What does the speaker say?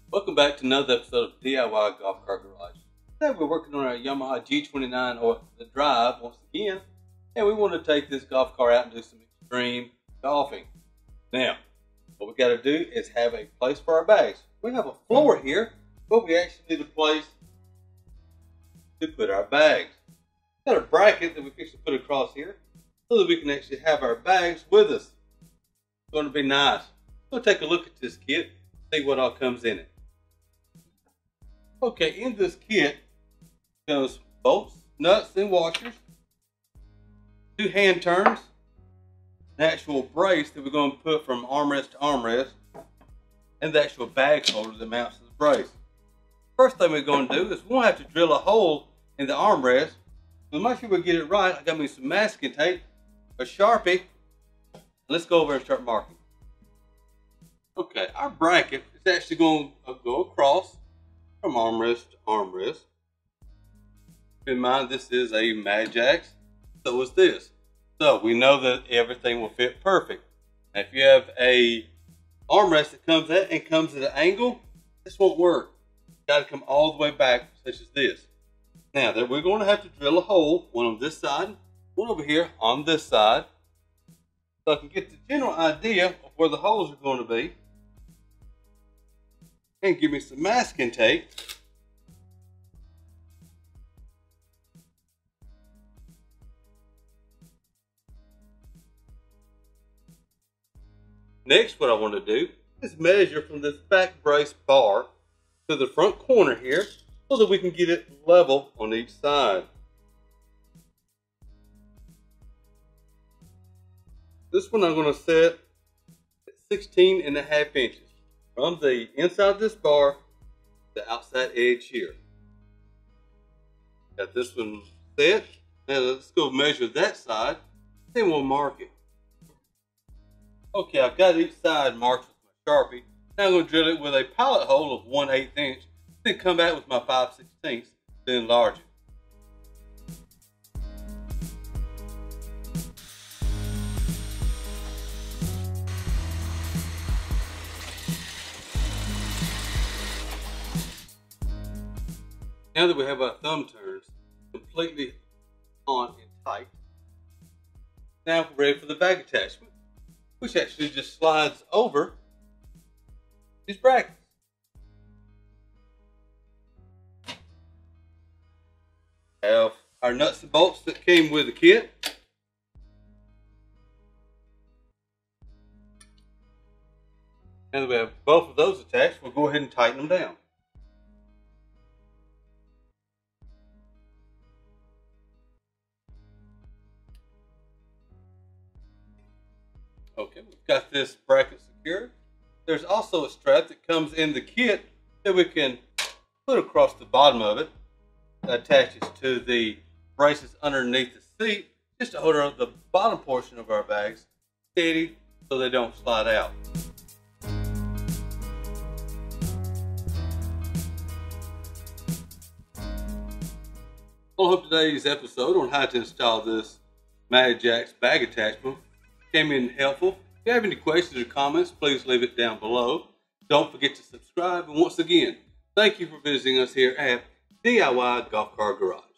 Welcome back to another episode of DIY Golf Cart Garage. Today we're working on our Yamaha G29 or the Drive once again, and we want to take this golf cart out and do some extreme golfing. Now, what we got to do is have a place for our bags. We have a floor here, but we actually need a place to put our bags. We've got a bracket that we fix to put across here so that we can actually have our bags with us. It's going to be nice. We'll take a look at this kit, see what all comes in it. Okay, in this kit goes bolts, nuts, and washers, 2 hand turns, an actual brace that we're going to put from armrest to armrest, and the actual bag holder that mounts to the brace. First thing we're going to do is we'll have to drill a hole in the armrest. To make sure we get it right, I got me some masking tape, a Sharpie. Let's go over and start marking. Okay, our bracket is actually going to go across from armrest to armrest. Keep in mind, this is a Magjax, so is this. So we know that everything will fit perfect. Now, if you have a armrest that comes at an angle, this won't work. It's got to come all the way back, such as this. Now, that we're going to have to drill a hole, one on this side, one over here on this side, so I can get the general idea of where the holes are going to be. And give me some masking tape. Next, what I want to do is measure from this back brace bar to the front corner here so that we can get it level on each side. This one I'm going to set at 16.5 inches. From the inside of this bar to the outside edge here. Got this one set. Now let's go measure that side, then we'll mark it. Okay, I've got each side marked with my Sharpie. Now I'm going to drill it with a pilot hole of 1/8 inch, then come back with my 5/16 to enlarge it. Now that we have our thumb turns completely on and tight, now we're ready for the bag attachment, which actually just slides over these brackets. We have our nuts and bolts that came with the kit. Now that we have both of those attached, we'll go ahead and tighten them down. Okay, we've got this bracket secured. There's also a strap that comes in the kit that we can put across the bottom of it. That attaches to the braces underneath the seat just to hold the bottom portion of our bags steady so they don't slide out. I hope today's episode on how to install this Magjax bag attachment came in helpful. If you have any questions or comments, please leave it down below. Don't forget to subscribe. And once again, thank you for visiting us here at DIY Golf Cart Garage.